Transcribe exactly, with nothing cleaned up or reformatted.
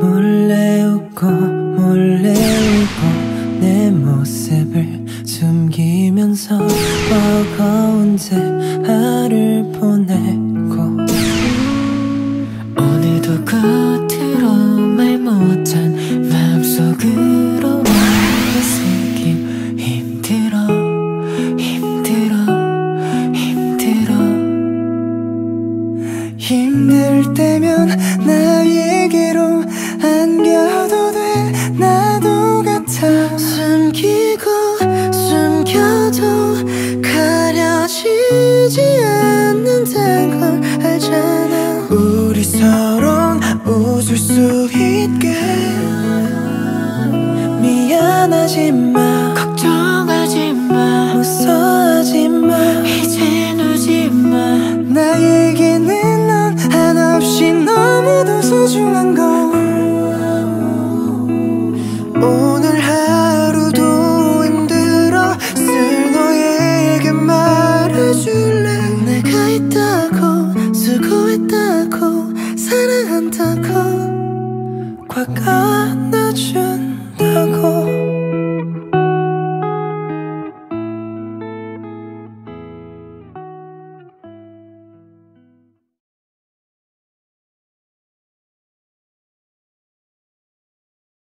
몰래 웃고 몰래 울고 내 모습을 숨기면서 버거운 대화를 보내고 오늘도 겉으로 말 못한 마음속으로 말해쓰기 힘들어 힘들어 힘들어 힘들 때면 나에게로 안겨도 돼. 나도 같아. 숨기고 숨겨도 가려지지 않는다는 걸 알잖아. 우리 서로 웃을 수 있게 미안하지 마, 걱정하지 마, 무서워하지 마, 이젠 울지 마. 나에게는 넌 한없이 너무도 소중한 거.